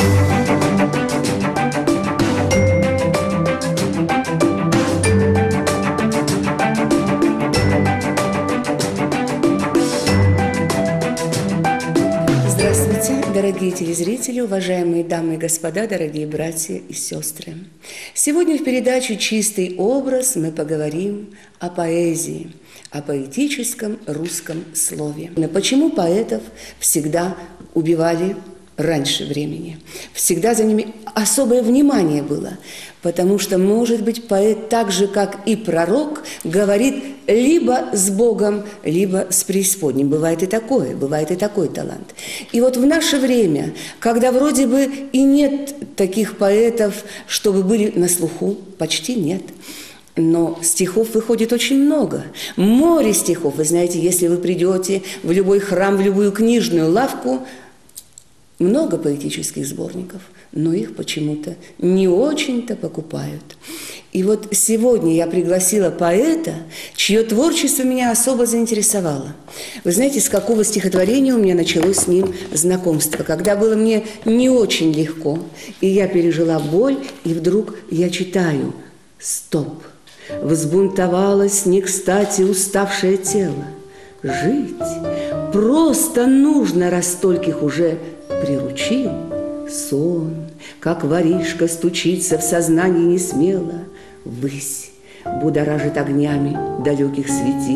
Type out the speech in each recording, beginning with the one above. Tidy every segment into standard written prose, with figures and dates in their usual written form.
Дорогие телезрители, уважаемые дамы и господа, дорогие братья и сестры. Сегодня в передаче «Чистый образ» мы поговорим о поэзии, о поэтическом русском слове. Почему поэтов всегда убивали раньше времени? Всегда за ними особое внимание было. Потому что, может быть, поэт так же, как и пророк, говорит либо с Богом, либо с преисподним. Бывает и такой талант. И вот в наше время, когда вроде бы и нет таких поэтов, чтобы были на слуху, почти нет, но стихов выходит очень много. Море стихов. Вы знаете, если вы придете в любой храм, в любую книжную лавку, много поэтических сборников, но их почему-то не очень-то покупают. И вот сегодня я пригласила поэта, чье творчество меня особо заинтересовало. Вы знаете, с какого стихотворения у меня началось с ним знакомство, когда было мне не очень легко, и я пережила боль, и вдруг я читаю: «Стоп! Взбунтовалось не кстати уставшее тело. Жить просто нужно, раз стольких уже приручил. Сон, как воришка, стучится в сознании несмело. Ввысь будоражит огнями далеких светил.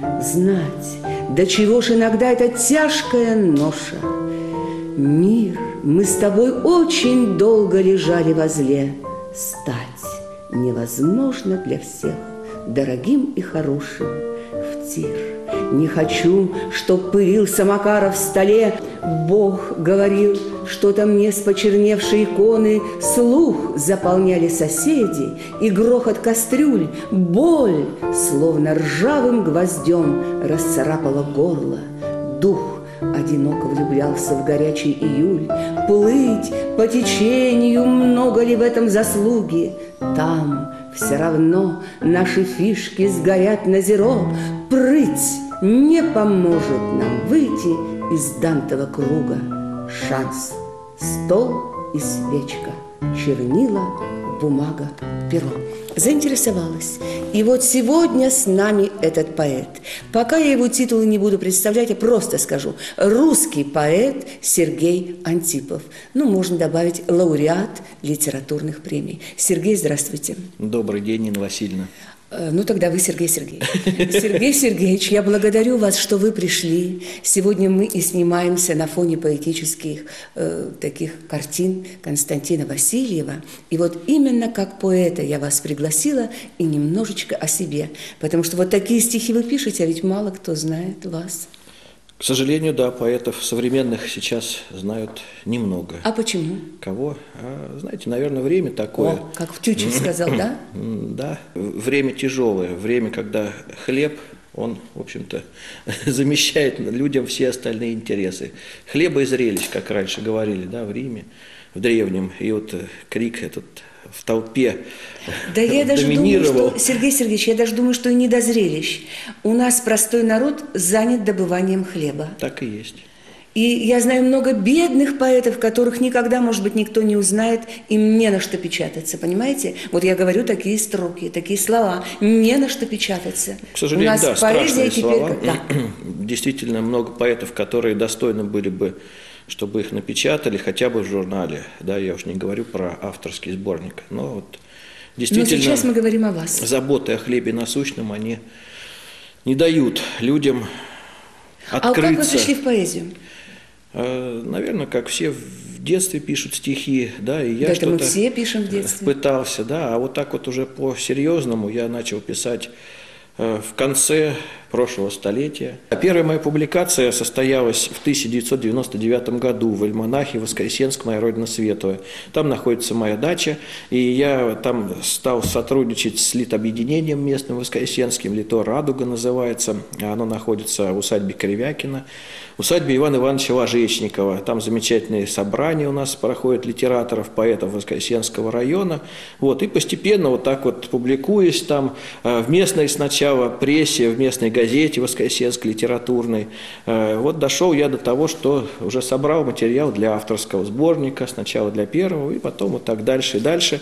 Знать, до чего ж иногда это тяжкая ноша. Мир, мы с тобой очень долго лежали возле. Стать невозможно для всех дорогим и хорошим в тир. Не хочу, чтоб пылился Макаров в столе. Бог говорил, что-то мне с почерневшей иконы. Слух заполняли соседи и грохот кастрюль. Боль, словно ржавым гвоздем, расцарапала горло. Дух одиноко влюблялся в горячий июль. Плыть по течению, много ли в этом заслуги? Там все равно наши фишки сгорят на зеро. Прыть не поможет нам выйти из Дантова круга. Шанс: стол и свечка, чернила, бумага, перо. Заинтересовалась. И вот сегодня с нами этот поэт. Пока я его титулы не буду представлять, я просто скажу: русский поэт Сергей Антипов. Ну, можно добавить лауреат литературных премий. Сергей, здравствуйте. Добрый день, Нина Васильевна. Ну, тогда вы Сергей Сергеевич. Сергей Сергеевич, я благодарю вас, что вы пришли. Сегодня мы и снимаемся на фоне поэтических таких картин Константина Васильева. И вот именно как поэта я вас пригласила, и немножечко о себе. Потому что вот такие стихи вы пишете, а ведь мало кто знает вас. К сожалению, да, поэтов современных сейчас знают немного. А почему? Кого? Знаете, наверное, время такое. О, как в Тютчев сказал, да? Да, время тяжелое, время, когда хлеб, он, в общем-то, замещает людям все остальные интересы. Хлеба и зрелищ, как раньше говорили, да, в Риме, в древнем. И вот крик этот в толпе да я даже доминировал. думаю, что, Сергей Сергеевич, я даже думаю, что и не до зрелищ. У нас простой народ занят добыванием хлеба. Так и есть. И я знаю много бедных поэтов, которых никогда, может быть, никто не узнает, им не на что печататься, понимаете? Вот я говорю такие строки, такие слова, не на что печататься. К сожалению, у нас да, поэзия страшные теперь... слова. Да. Действительно, много поэтов, которые достойны были бы, чтобы их напечатали хотя бы в журнале. Да, я уж не говорю про авторский сборник. Но вот действительно, но сейчас мы говорим о вас. Заботы о хлебе насущном, они не дают людям открыться. А как вы пришли в поэзию? Наверное, как все в детстве пишут стихи, да, и я да, что-то мы все пишем в детстве. пытался, да, а вот так вот уже по-серьезному я начал писать в конце прошлого столетия. Первая моя публикация состоялась в 1999 году в альманахе «Воскресенск. Моя Родина Светлая». Там находится моя дача, и я там стал сотрудничать с литобъединением местным воскресенским, «Лито Радуга» называется, оно находится в усадьбе Кривякина, усадьбе Ивана Ивановича Ложечникова. Там замечательные собрания у нас проходят литераторов, поэтов Воскресенского района. Вот, и постепенно вот так вот публикуясь там в местной сначала прессе, в местной газете воскресенской литературной. Вот дошел я до того, что уже собрал материал для авторского сборника, сначала для первого, и потом вот так дальше и дальше.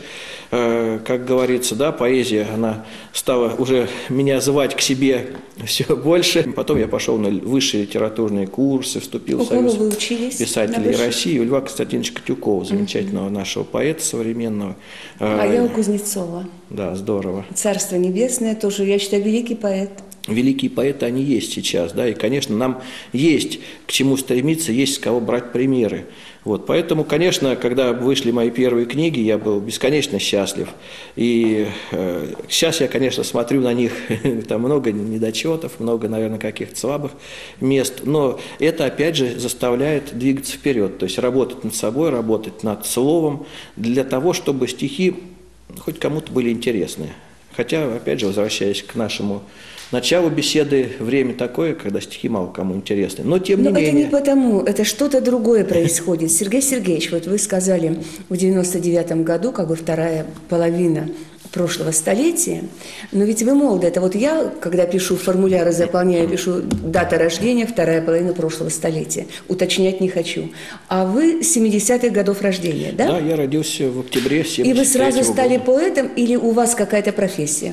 Как говорится, да, поэзия, она стала уже меня звать к себе все больше. Потом я пошел на высшие литературные курсы, вступил в Союз писателей России. У Льва Константиновича Катюкова, замечательного нашего поэта современного. А я у Кузнецова. Да, здорово. Царство небесное тоже, я считаю, великий поэт. Великие поэты, они есть сейчас, да, и, конечно, нам есть к чему стремиться, есть с кого брать примеры. Вот, поэтому, конечно, когда вышли мои первые книги, я был бесконечно счастлив. И сейчас я, конечно, смотрю на них, там много недочетов, много, наверное, каких-то слабых мест, но это, опять же, заставляет двигаться вперед, то есть работать над собой, работать над словом, для того, чтобы стихи хоть кому-то были интересны. Хотя, опять же, возвращаясь к нашему началу беседы, время такое, когда стихи мало кому интересны. Но тем не менее... это не потому, это что-то другое происходит. Сергей Сергеевич, вот вы сказали, в 99-м году, как бы вторая половина прошлого столетия, но ведь вы молоды. Это вот я, когда пишу формуляры, заполняю, пишу дата рождения, вторая половина прошлого столетия. Уточнять не хочу. А вы 70-х годов рождения, да? Да, я родился в октябре 73-го года. И вы сразу стали поэтом или у вас какая-то профессия?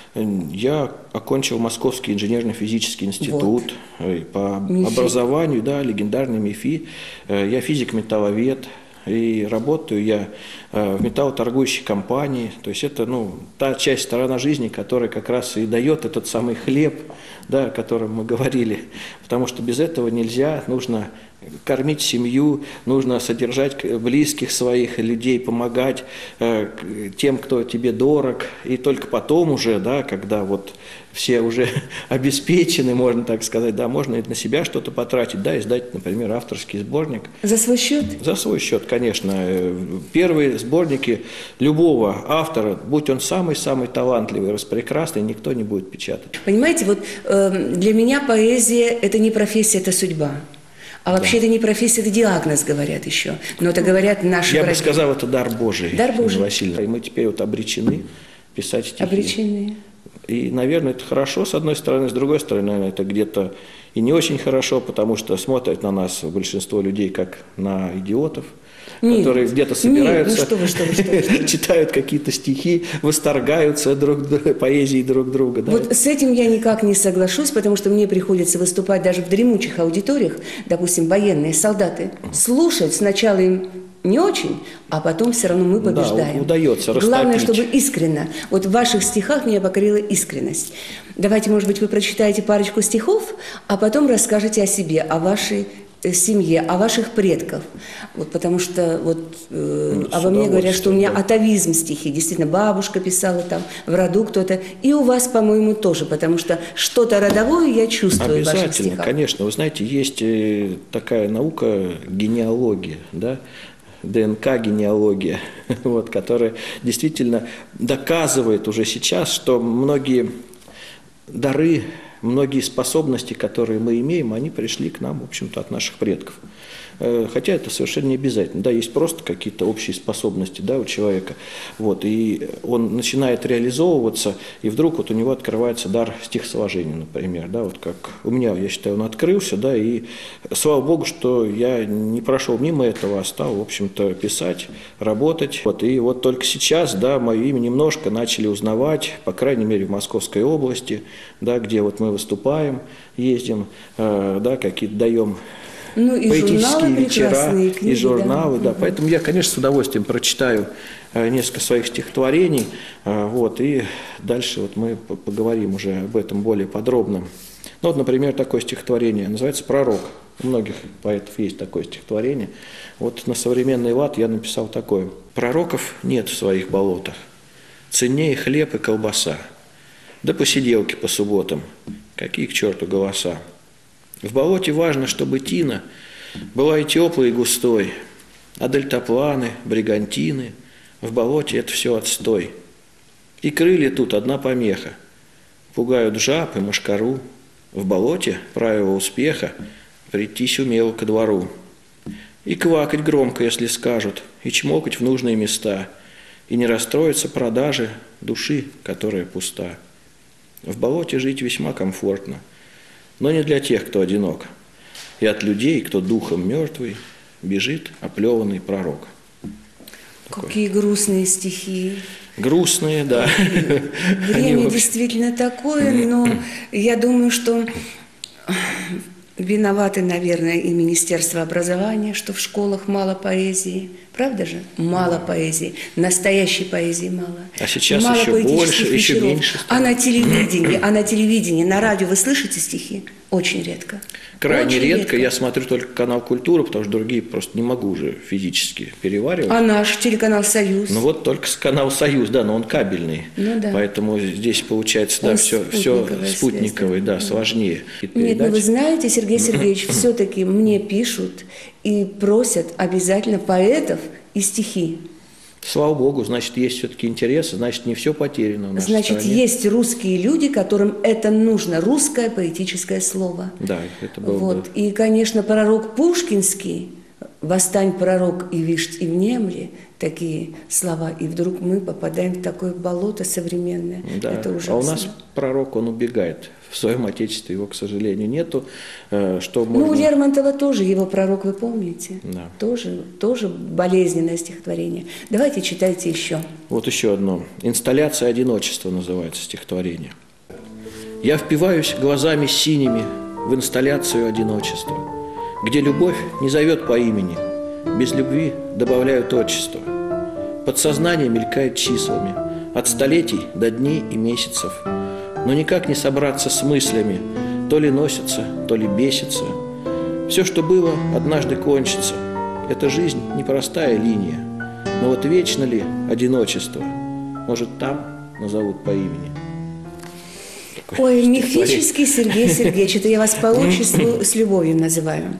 Я окончил Московский инженерно-физический институт вот. По МИФИ. Образованию, да, легендарный МИФИ. Я физик-металловед. И работаю я в металлоторгующей компании. То есть это, та часть, сторона жизни, которая как раз и дает этот самый хлеб, да, о котором мы говорили. Потому что без этого нельзя, нужно кормить семью, нужно содержать близких своих людей, помогать тем, кто тебе дорог. И только потом уже, да, когда вот все уже обеспечены, можно так сказать, да, можно и на себя что-то потратить, да, издать, например, авторский сборник. За свой счет? За свой счет, конечно. Первые сборники любого автора, будь он самый-самый талантливый, распрекрасный, никто не будет печатать. Понимаете, вот для меня поэзия – это не профессия, это судьба. А вообще это не профессия, это диагноз, говорят еще. Но это говорят наши враги. Я бы сказал, это дар Божий. Дар Божий. Васильевна. И мы теперь вот обречены писать стихи. Обречены. И, наверное, это хорошо, с одной стороны, с другой стороны, наверное, это где-то и не очень хорошо, потому что смотрят на нас большинство людей как на идиотов, которые где-то собираются, читают какие-то стихи, восторгаются поэзией друг друга. Да? Вот с этим я никак не соглашусь, потому что мне приходится выступать даже в дремучих аудиториях, допустим, военные солдаты, слушать сначала им не очень, а потом все равно мы побеждаем. Да, удается растопить. Главное, чтобы искренно. Вот в ваших стихах меня покорила искренность. Давайте, может быть, вы прочитаете парочку стихов, а потом расскажете о себе, о вашей семье, о ваших предках. Вот, потому что вот, обо мне говорят, что у меня атовизм стихи. Действительно, бабушка писала там, в роду кто-то. И у вас, по-моему, тоже, потому что что-то родовое я чувствую в ваших стихах. Обязательно, конечно. Вы знаете, есть такая наука генеалогия, да? ДНК-генеалогия, вот, которая действительно доказывает уже сейчас, что многие дары, многие способности, которые мы имеем, они пришли к нам, в общем-то, от наших предков. Хотя это совершенно не обязательно. Да, есть просто какие-то общие способности, да, у человека. Вот, и он начинает реализовываться, и вдруг вот у него открывается дар стихосложения, например. Да, вот как у меня, я считаю, он открылся, да, и слава Богу, что я не прошел мимо этого, а стал, в общем-то, писать, работать. Вот, и вот только сейчас, да, мое имя немножко начали узнавать, по крайней мере, в Московской области, да, где вот мы выступаем, ездим, да, какие-то даем и поэтические вечера, книги, и журналы. Да. Угу. Поэтому я, конечно, с удовольствием прочитаю несколько своих стихотворений. Вот, и дальше вот мы поговорим уже об этом более подробно. Ну, вот, например, такое стихотворение, называется «Пророк». У многих поэтов есть такое стихотворение. Вот на современный лад я написал такое. «Пророков нет в своих болотах, ценнее хлеб и колбаса, да посиделки по субботам, какие к черту голоса. В болоте важно, чтобы тина была и теплой, и густой, а дельтапланы, бригантины, в болоте это все отстой. И крылья тут одна помеха, пугают жаб и мошкару, в болоте правило успеха прийти сумел ко двору. И квакать громко, если скажут, и чмокать в нужные места, и не расстроиться продажи души, которая пуста. В болоте жить весьма комфортно, но не для тех, кто одинок, и от людей, кто духом мертвый, бежит оплеванный пророк. Какие грустные стихи. Грустные, да. Время действительно такое, но я думаю, что виноваты, наверное, и Министерство образования, что в школах мало поэзии. Правда же? Мало поэзии. Настоящей поэзии мало. А сейчас мало еще больше, еще вечеров. меньше. А на телевидении, на радио вы слышите стихи? Очень редко. Крайне Очень редко. Я смотрю только канал «Культура», потому что другие просто не могу уже физически переваривать. А наш телеканал «Союз»? Ну вот только канал «Союз», да, но он кабельный. Ну, да. Поэтому здесь получается, да, все спутниковый, да, сложнее. Нет, ну вы знаете, Сергей Сергеевич, все-таки мне пишут и просят обязательно поэтов и стихи. Слава Богу, значит, есть все-таки интерес, значит, не все потеряно в нашей Значит, стране. есть русские люди, которым это нужно, русское поэтическое слово. Да, это было вот. бы... И, конечно, пророк Пушкинский, «Восстань, пророк, и вишь, и внемли», такие слова, и вдруг мы попадаем в такое болото современное. Да. Это ужасно. А у нас пророк, он убегает. В своем отечестве его, к сожалению, нету. Что Ну, можно... у Лермонтова тоже его «Пророк», вы помните? Да. Тоже болезненное стихотворение. Давайте читайте еще. Вот еще одно. «Инсталляция одиночества» называется стихотворение. «Я впиваюсь глазами синими в инсталляцию одиночества, где любовь не зовет по имени, без любви добавляют отчество. Подсознание мелькает числами, от столетий до дней и месяцев, но никак не собраться с мыслями, то ли носится, то ли бесится. Все, что было, однажды кончится. Эта жизнь непростая линия, но вот вечно ли одиночество? Может, там назовут по имени?» Ой, мифический Сергей Сергеевич, это я вас по отчеству с любовью называю.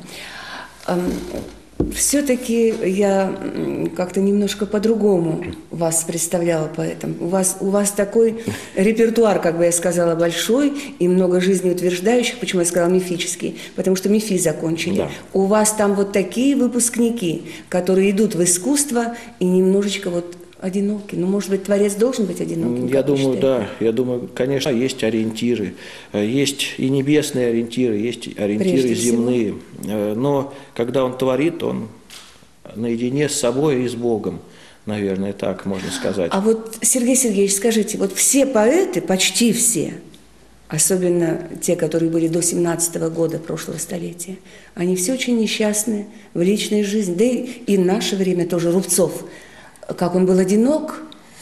Все-таки я как-то немножко по-другому вас представляла поэтому. У вас такой репертуар, как бы я сказала, большой и много жизнеутверждающих. Почему я сказала мифический? Потому что МИФИ закончили. Да. У вас там вот такие выпускники, которые идут в искусство и немножечко вот одиноки. Ну, может быть, творец должен быть одиноким? Я думаю, да. Я думаю, конечно, есть ориентиры. Есть и небесные ориентиры, есть ориентиры земные. Но когда он творит, он наедине с собой и с Богом. Наверное, так можно сказать. А вот, Сергей Сергеевич, скажите, вот все поэты, почти все, особенно те, которые были до 17-го года прошлого столетия, они все очень несчастны в личной жизни. Да и в наше время тоже Рубцов, как он был одинок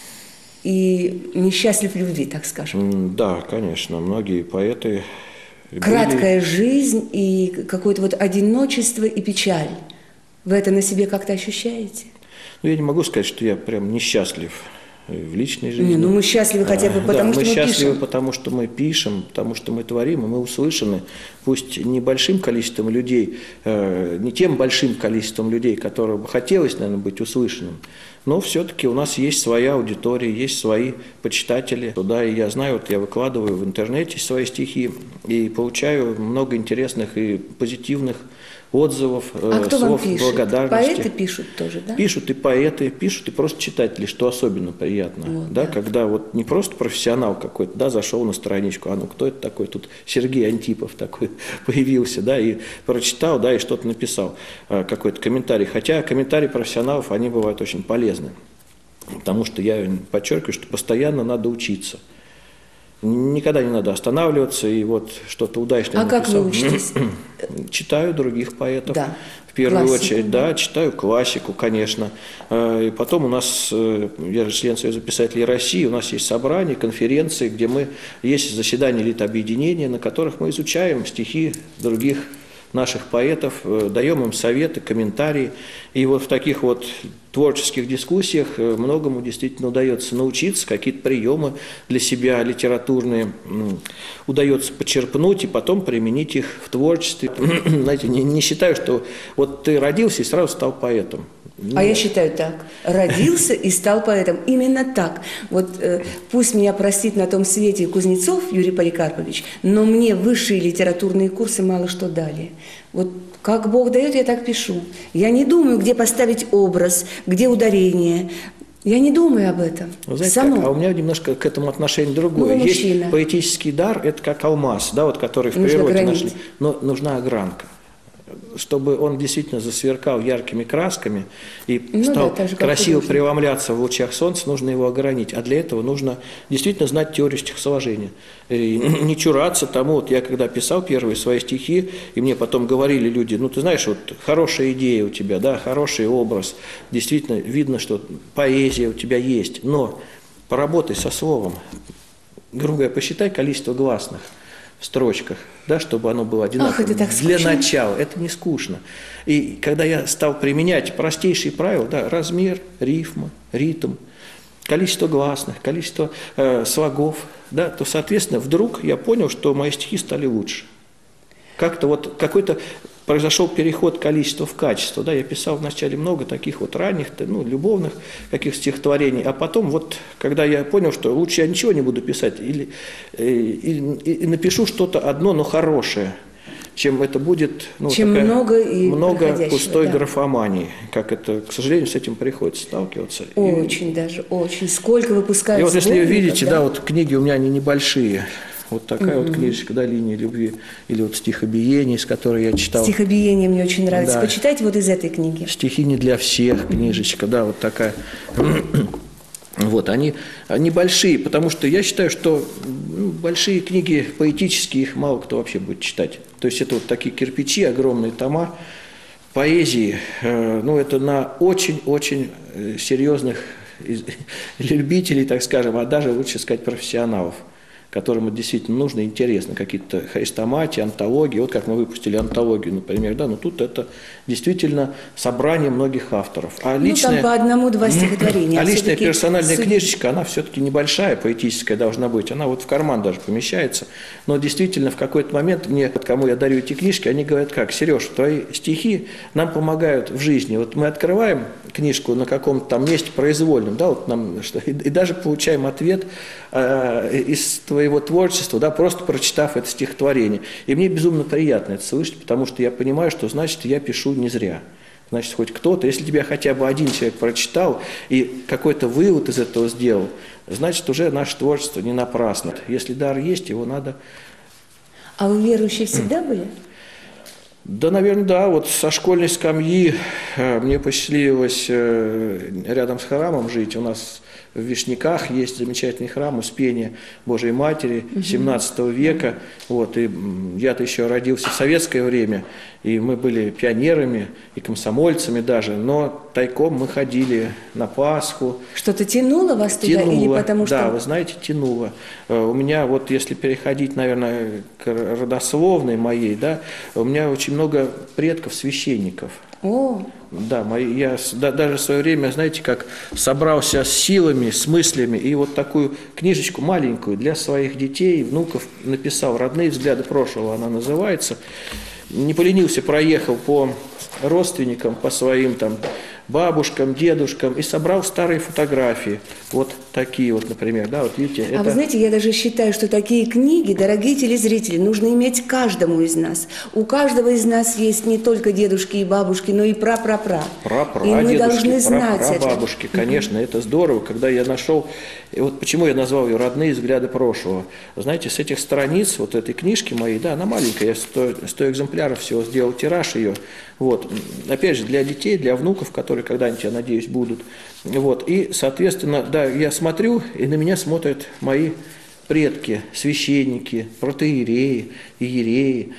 и несчастлив в любви, так скажем. Да, конечно, многие поэты... Краткая жизнь и какое-то вот одиночество и печаль. Вы это на себе как-то ощущаете? Ну, я не могу сказать, что я прям несчастлив в личной жизни. Ну, мы счастливы хотя бы потому, что мы пишем. Мы счастливы, потому что мы пишем, потому что мы творим, и мы услышаны, пусть не большим количеством людей, не тем большим количеством людей, которым бы хотелось, наверное, быть услышанным, но все-таки у нас есть своя аудитория, есть свои почитатели. Да, и я знаю, вот я выкладываю в интернете свои стихи и получаю много интересных и позитивных отзывов, слов благодарности. Поэты пишут тоже, да? Пишут и поэты, пишут и просто читатели, что особенно приятно. Вот, да, когда вот не просто профессионал какой-то, да, зашел на страничку, а ну кто это такой, тут Сергей Антипов такой появился, да, и прочитал, да, и что-то написал, какой-то комментарий. Хотя комментарии профессионалов, они бывают очень полезны, потому что я подчеркиваю, что постоянно надо учиться. Никогда не надо останавливаться и вот что-то удачное написал. А как вы учитесь? Читаю других поэтов. Да. В первую Классику, очередь, да, читаю классику, конечно. И потом у нас, я же член Союза писателей России, у нас есть собрания, конференции, где есть заседания литобъединения, на которых мы изучаем стихи других наших поэтов, даем им советы, комментарии. И вот в таких вот творческих дискуссиях многому действительно удается научиться, какие-то приемы для себя литературные удается почерпнуть и потом применить их в творчестве. Знаете, не считаю, что вот ты родился и сразу стал поэтом. А я считаю так. Родился и стал поэтом. Именно так. Вот пусть меня простит на том свете Кузнецов Юрий Поликарпович, но мне высшие литературные курсы мало что дали. Вот как Бог дает, я так пишу. Я не думаю, где поставить образ, где ударение. Я не думаю об этом. Вы знаете, Само. как? А у меня немножко к этому отношение другое. Ну, Есть мужчина. поэтический дар, это как алмаз, да, вот, который в Нужно природе гранить. нашли. Но нужна огранка, чтобы он действительно засверкал яркими красками и Ну стал да, так же, как красиво художник. преломляться в лучах солнца, нужно его огранить. А для этого нужно действительно знать теорию стихосложения. И не чураться тому. Вот я когда писал первые свои стихи, и мне потом говорили люди, ну ты знаешь, вот хорошая идея у тебя, да, хороший образ, действительно видно, что поэзия у тебя есть, но поработай со словом. Грубо говоря, посчитай количество гласных в строчках, да, чтобы оно было одинаково. это так Для скучно. начала это не скучно. И когда я стал применять простейшие правила, да, размер, рифма, ритм, количество гласных, количество слогов, да, то, соответственно, вдруг я понял, что мои стихи стали лучше. Как-то вот какой-то произошел переход количества в качество. Да, я писал вначале много таких вот ранних, ну, любовных каких стихотворений, а потом вот, когда я понял, что лучше я ничего не буду писать, или напишу что-то одно, но хорошее, чем это будет, ну, Чем много пустой да. графомании, как это, к сожалению, с этим приходится сталкиваться. Очень даже, очень. Сколько выпускают И вот если вы сборников, видите, да, вот книги у меня они небольшие, вот такая вот книжечка, да, «Линия любви», или вот «Стихобиение», с которой я читал. Стихобиение мне очень нравится. Да. Почитайте вот из этой книги. «Стихи не для всех», книжечка, да, вот такая. Вот, они большие, потому что я считаю, что большие книги поэтические, их мало кто вообще будет читать. То есть это вот такие кирпичи, огромные тома поэзии, ну это на очень-очень серьезных любителей, так скажем, а даже лучше сказать профессионалов, которым это действительно нужно и интересно, какие-то хрестоматии, антологии, вот как мы выпустили антологию, например, да, но тут это действительно собрание многих авторов. А личная, там по одному-два стихотворения. а личная персональная книжечка, она все-таки небольшая, поэтическая должна быть, она вот в карман даже помещается, но действительно в какой-то момент мне, кому я дарю эти книжки, они говорят, как, Сереж, твои стихи нам помогают в жизни, вот мы открываем книжку на каком-то там месте произвольном, да, вот нам, и даже получаем ответ из твоего творчества, да, просто прочитав это стихотворение. И мне безумно приятно это слышать, потому что я понимаю, что значит я пишу не зря. Значит, хоть кто-то, если тебя хотя бы один человек прочитал и какой-то вывод из этого сделал, значит, уже наше творчество не напрасно. Если дар есть, его надо... А вы верующие всегда были? Да, наверное, да. Вот со школьной скамьи мне посчастливилось рядом с храмом жить. У нас в Вишняках есть замечательный храм Успения Божией Матери 17 века. Вот, и я-то еще родился в советское время, и мы были пионерами и комсомольцами даже, но тайком мы ходили на Пасху. Что-то тянуло вас туда? Тянуло, Или потому что... да, вы знаете, тянуло. У меня вот, если переходить, наверное, к родословной моей, да, у меня очень много предков священников. О, Да, я даже в свое время, знаете, как собрался с силами, с мыслями, и вот такую книжечку маленькую для своих детей, внуков написал «Родные взгляды прошлого», она называется. Не поленился, проехал по родственникам, по своим там бабушкам, дедушкам и собрал старые фотографии. Вот такие вот, например, да, вот видите. А вы знаете, я даже считаю, что такие книги, дорогие телезрители, нужно иметь каждому из нас. У каждого из нас есть не только дедушки и бабушки, но и пра-пра-пра. И мы должны знать это. Бабушки, конечно, это здорово, когда я нашел, и вот почему я назвал ее «Родные взгляды прошлого». Знаете, с этих страниц, вот этой книжки моей, да, она маленькая, я 100 экземпляров всего сделал, тираж ее. Вот, опять же, для детей, для внуков, которые когда-нибудь, я надеюсь, будут. Вот, и, соответственно, да, я смотрю, и на меня смотрят мои предки, священники, протоиереи, иереи,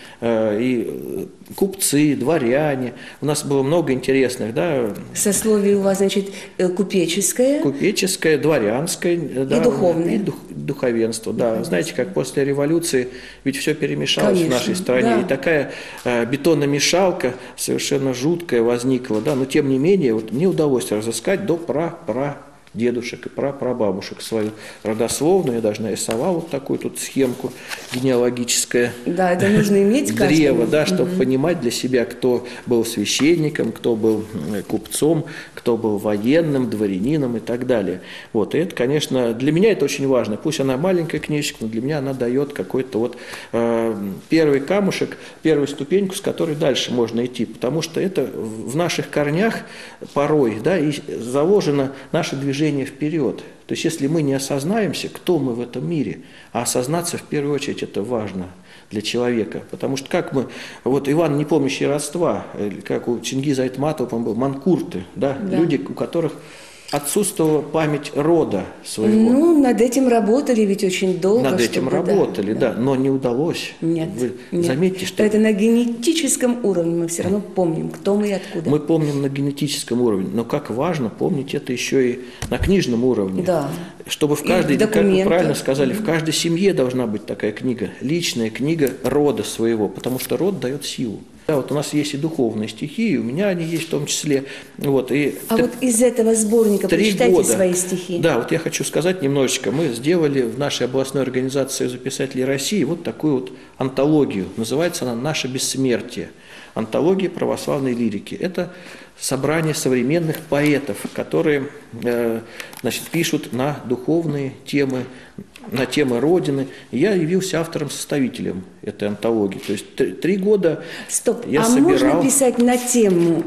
и купцы, дворяне. У нас было много интересных, да. Сословие у вас, значит, купеческое. Купеческое, дворянское. Да, и духовное. И духовенство, да. Знаете, как после революции ведь все перемешалось, конечно, в нашей стране. Да. И такая бетономешалка совершенно жуткая возникла, да. Но тем не менее, вот мне удалось разыскать до дедушек и прабабушек свою родословную. Я даже нарисовал вот такую тут схемку генеалогическое. Да, это нужно иметь каждому. Древо, да, чтобы понимать для себя, кто был священником, кто был купцом, кто был военным, дворянином и так далее. Вот, и это, конечно, для меня это очень важно. Пусть она маленькая книжечка, но для меня она дает какой-то вот первый камушек, первую ступеньку, с которой дальше можно идти. Потому что это в наших корнях порой, да, и заложено наше движение движение вперед. То есть если мы не осознаемся, кто мы в этом мире, а осознаться в первую очередь это важно для человека. Потому что как мы, вот Иван, не помнящий родства, как у Чингиза Айтматова, по-моему, был, манкурты, да? Люди, у которых отсутствовала память рода своего. Ну, над этим работали ведь очень долго. Над этим работали, да, но не удалось. Нет, Вы нет. заметьте, что... Это на генетическом уровне мы все равно помним, кто мы и откуда. Мы помним на генетическом уровне, но как важно помнить это еще и на книжном уровне. Да. Чтобы в каждой, как вы правильно сказали, в каждой семье должна быть такая книга, личная книга рода своего, потому что род дает силу. Да, вот у нас есть и духовные стихи, и у меня они есть в том числе. Вот, вот из этого сборника прочитайте свои стихи. Да, вот я хочу сказать немножечко. Мы сделали в нашей областной организации Союза писателей России вот такую вот антологию. Называется она «Наше бессмертие». Антология православной лирики. Это собрание современных поэтов, которые пишут на духовные темы, на темы Родины. Я явился автором-составителем этой антологии. То есть 3 года я собирал... можно писать на тему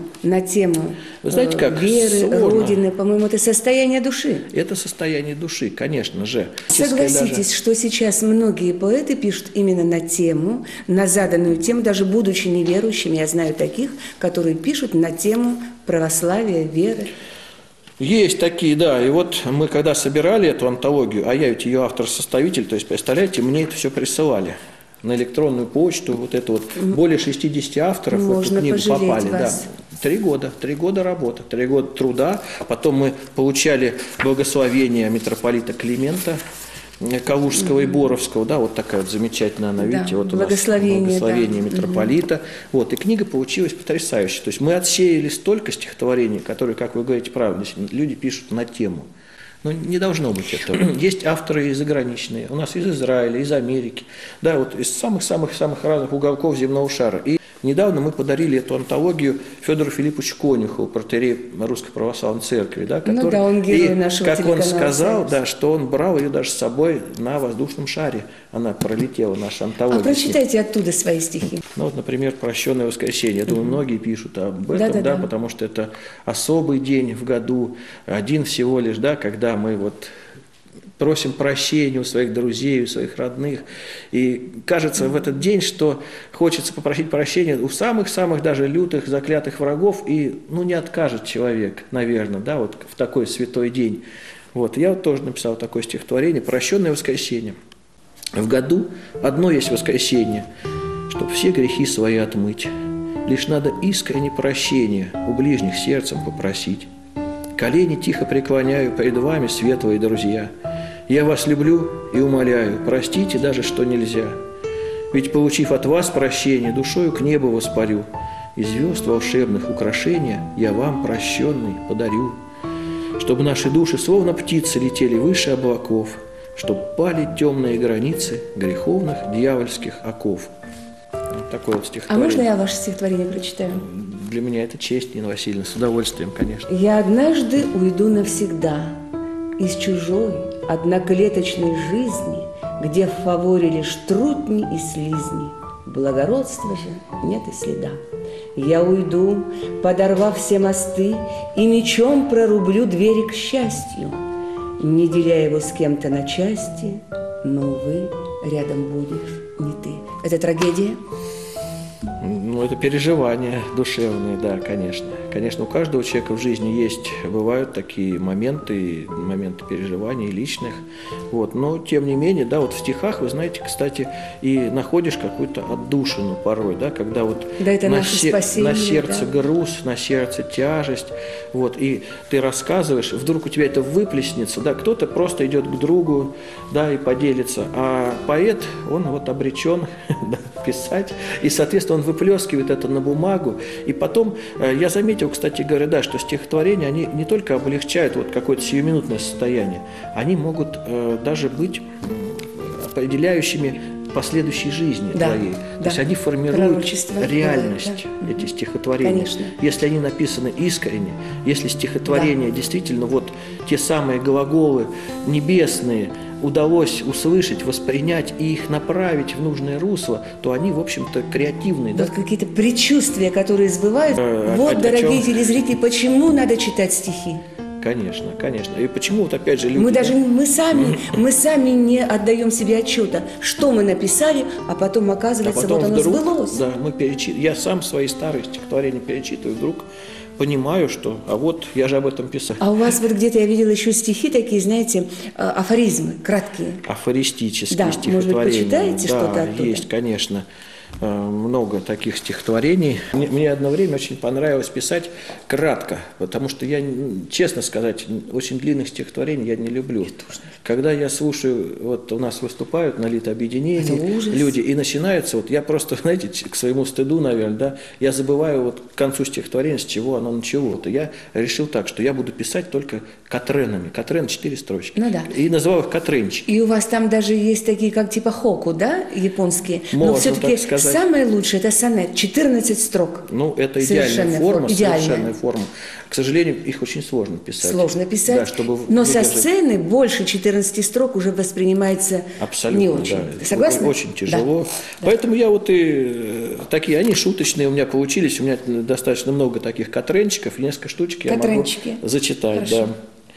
Вы знаете, как веры, сложно. Родины? По-моему, это состояние души. Это состояние души, конечно же. Согласитесь, что сейчас многие поэты пишут именно на тему, на заданную тему, даже будучи неверующими. Я знаю таких, которые пишут на тему православия, веры. Есть такие, да. И вот мы когда собирали эту антологию, а я ведь ее автор-составитель, то есть, представляете, мне это все присылали на электронную почту, вот это вот, более 60 авторов в эту книгу попали. Вас. Да. 3 года работы, 3 года труда. Потом мы получали благословение митрополита Климента Калужского и Боровского, да, вот такая вот замечательная, она, видите, вот у нас благословение митрополита. Вот, и книга получилась потрясающей. То есть мы отсеяли столько стихотворений, которые, как вы говорите, правда, люди пишут на тему. Но не должно быть этого. Есть авторы и заграничные, у нас из Израиля, из Америки, да, вот из самых-самых-самых разных уголков земного шара. И недавно мы подарили эту антологию Федору Филипповичу Конюхову, протоиерею Русской Православной Церкви, да, который, он герой нашего как он сказал, «Союз». да, что он брал ее даже с собой на воздушном шаре. Она пролетела, наша антология. А прочитайте оттуда свои стихи. Ну вот, например, «Прощенное воскресенье». Я думаю, многие пишут об этом, да, потому что это особый день в году, один всего лишь, да, когда мы вот просим прощения у своих друзей, у своих родных. И кажется в этот день, что хочется попросить прощения у самых-самых даже лютых, заклятых врагов, и не откажет человек, наверное, да, вот в такой святой день. Вот, я вот тоже написал такое стихотворение «Прощенное воскресенье». В году одно есть воскресенье, чтоб все грехи свои отмыть. Лишь надо искренне прощения у ближних сердцем попросить. Колени тихо преклоняю пред вами, светлые друзья. Я вас люблю и умоляю, простите даже, что нельзя. Ведь, получив от вас прощение, душою к небу воспарю, и звезд волшебных украшения я вам, прощенный, подарю. Чтобы наши души, словно птицы, летели выше облаков, чтоб пали темные границы греховных дьявольских оков. Вот такое вот стихотворение. А можно я ваше стихотворение прочитаю? Для меня это честь, Нина Васильевна, с удовольствием, конечно. Я однажды уйду навсегда из чужой, одноклеточной жизни, где в фаворе лишь трутни и слизни, благородства же нет и следа. Я уйду, подорвав все мосты, и мечом прорублю двери к счастью, не деля его с кем-то на части, но, увы, рядом будешь не ты. Это трагедия? Это переживания душевные, да, конечно. Конечно, у каждого человека в жизни бывают такие моменты переживаний личных. Вот. Но, тем не менее, да, вот в стихах, вы знаете, кстати, и находишь какую-то отдушину порой, да, когда вот это на да. сердце груз, на сердце тяжесть, вот, и ты рассказываешь, вдруг у тебя это выплеснется, да, кто-то просто идет к другу, да, и поделится, а поэт, он вот обречен писать, и, соответственно, он выплескивает это на бумагу, и потом, я заметил, кстати говоря, да, что стихотворения, они не только облегчают вот какое-то сиюминутное состояние, они могут даже быть определяющими последующей жизни твоей. То есть они формируют реальность, эти стихотворения. Конечно. Если они написаны искренне, если стихотворения действительно вот те самые глаголы небесные удалось услышать, воспринять и их направить в нужное русло, то они, в общем-то, креативные. Вот какие-то предчувствия, которые сбываются. Вот, дорогие телезрители, почему надо читать стихи? Конечно, конечно. И почему вот опять же люди... Мы сами не отдаем себе отчета, что мы написали, а потом оказывается, потом вот оно вдруг, сбылось. Да, я сам свои старые стихотворения перечитываю, вдруг понимаю, что, а вот я же об этом писал. А у вас вот где-то я видела еще стихи такие, знаете, афоризмы, краткие. Афористические стихотворения. Может быть, почитаете что-то оттуда? Есть, конечно. Много таких стихотворений. Мне одно время очень понравилось писать кратко, потому что я, честно сказать, очень длинных стихотворений я не люблю. Когда я слушаю, вот у нас выступают на литобъединении люди, и начинается, вот я просто, знаете, к своему стыду, наверное, да, я забываю вот к концу стихотворения, с чего оно начало. То я решил так, что я буду писать только катренами. Катрен 4 строчки. Ну, да. И называл их катренчики. И у вас там даже есть такие, как типа хоку, да, японские? Можно но все-таки так сказать. Самое лучшее – это сонет, 14 строк. Ну, это идеальная форма, совершенная форма. К сожалению, их очень сложно писать. Сложно писать, да, чтобы но выдержать. со сцены больше 14 строк уже воспринимается абсолютно, не очень. Да. Ты согласна? Очень тяжело. Да. Поэтому я вот и такие, они шуточные у меня получились. У меня достаточно много таких катренчиков, несколько штучек я могу зачитать. Да.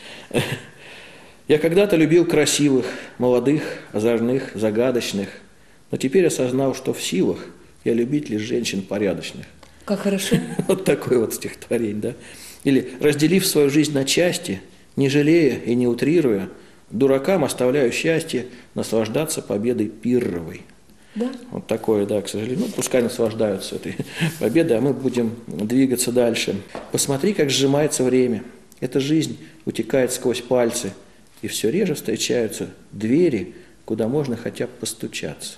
Я когда-то любил красивых, молодых, озорных, загадочных, но теперь осознал, что в силах я любить лишь женщин порядочных. Как хорошо. Вот такое вот стихотворение, да. Или разделив свою жизнь на части, не жалея и не утрируя, дуракам оставляю счастье наслаждаться победой пирровой. Да. Вот такое, да, к сожалению. Ну, пускай наслаждаются этой победой, а мы будем двигаться дальше. Посмотри, как сжимается время. Эта жизнь утекает сквозь пальцы, и все реже встречаются двери, куда можно хотя бы постучаться.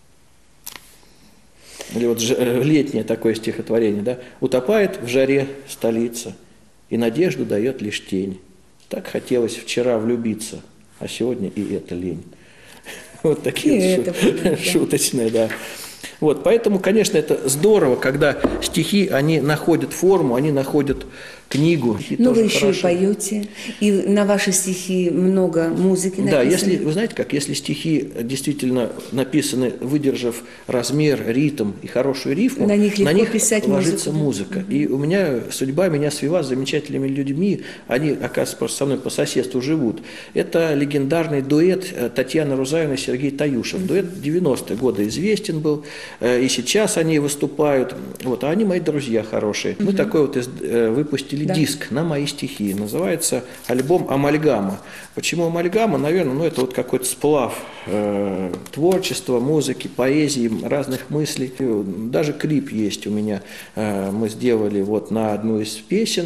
Или вот летнее такое стихотворение, да? Утопает в жаре столица, и надежду дает лишь тень. Так хотелось вчера влюбиться, а сегодня и это лень. Вот такие шуточные, да. Вот, поэтому, конечно, это здорово, когда стихи, они находят форму, они находят книгу. Но вы еще и поете, и на ваши стихи много музыки написано. Да, если, вы знаете как, если стихи действительно написаны, выдержав размер, ритм и хорошую рифму, на них писать ложится музыку. Музыка. И у меня судьба меня свела с замечательными людьми, они, оказывается, просто со мной по соседству живут. Это легендарный дуэт Татьяны Рузаевны и Сергей Таюшев. Дуэт 90-е годы известен был, и сейчас они выступают, вот, а они мои друзья хорошие. Мы такой вот выпустили диск на мои стихи. Называется альбом «Амальгама». Почему «Амальгама»? Наверное, ну, это вот какой-то сплав творчества, музыки, поэзии, разных мыслей. Даже клип есть у меня. Мы сделали вот на одну из песен.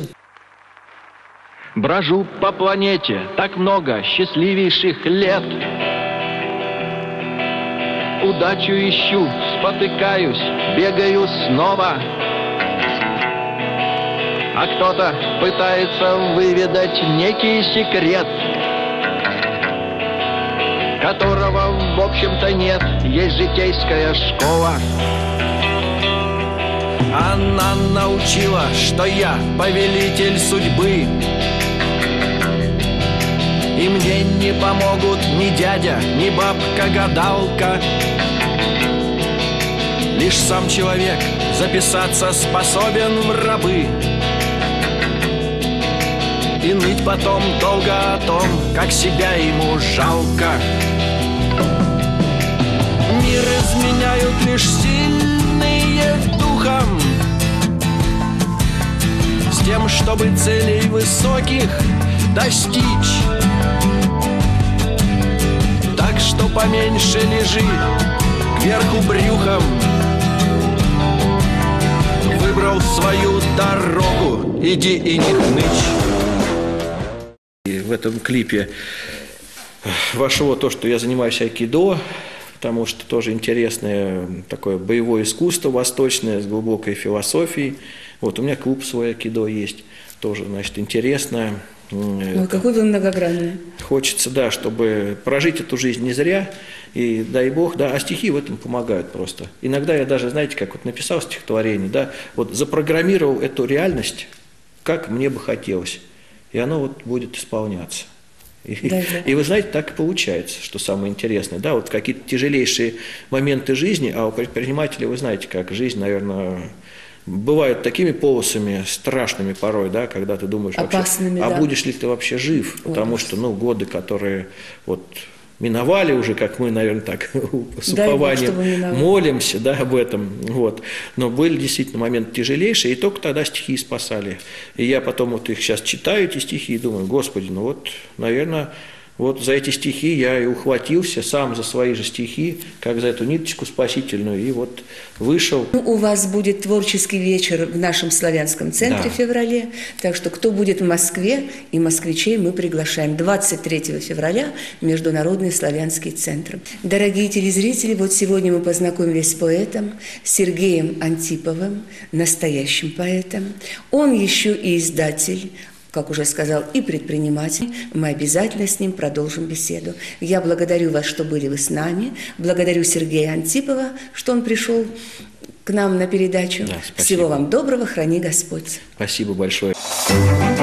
Брожу по планете так много счастливейших лет. Удачу ищу, спотыкаюсь, бегаю снова. А кто-то пытается выведать некий секрет, которого, в общем-то, нет. Есть житейская школа. Она научила, что я повелитель судьбы, и мне не помогут ни дядя, ни бабка-гадалка. Лишь сам человек записаться способен в рабы и ныть потом долго о том, как себя ему жалко. Мир изменяют лишь сильные духом, с тем, чтобы целей высоких достичь. Так что поменьше лежи кверху брюхом. Выбрал свою дорогу, иди и не хнычь. И в этом клипе вошло то, что я занимаюсь айкидо, потому что тоже интересное такое боевое искусство восточное с глубокой философией. Вот у меня клуб свой айкидо есть, тоже, значит, интересно. Ой, какой вы многогранный. Хочется, да, чтобы прожить эту жизнь не зря, и дай Бог, да, а стихи в этом помогают просто. Иногда я даже, знаете, как вот написал стихотворение, да, вот запрограммировал эту реальность, как мне бы хотелось, и оно вот будет исполняться. И вы знаете, так и получается, что самое интересное, да, вот какие-то тяжелейшие моменты жизни, а у предпринимателя, вы знаете, как жизнь, наверное, бывают такими полосами страшными порой, да, когда ты думаешь, опасными, вообще, да. А будешь ли ты вообще жив? Потому что, годы, которые вот миновали уже, как мы, наверное, так с упованием молимся, да, об этом, вот. Но были действительно моменты тяжелейшие, и только тогда стихи спасали. И я потом вот их сейчас читаю, эти стихи, и думаю, Господи, наверное, вот за эти стихи я и ухватился сам за свои же стихи, как за эту ниточку спасительную, и вот вышел. У вас будет творческий вечер в нашем славянском центре в феврале, так что кто будет в Москве, и москвичей мы приглашаем. 23 февраля Международный славянский центр. Дорогие телезрители, вот сегодня мы познакомились с поэтом Сергеем Антиповым, настоящим поэтом. Он еще и издатель, как уже сказал, и предприниматель. Мы обязательно с ним продолжим беседу. Я благодарю вас, что были вы с нами. Благодарю Сергея Антипова, что он пришел к нам на передачу. Да, всего вам доброго, храни Господь. Спасибо большое.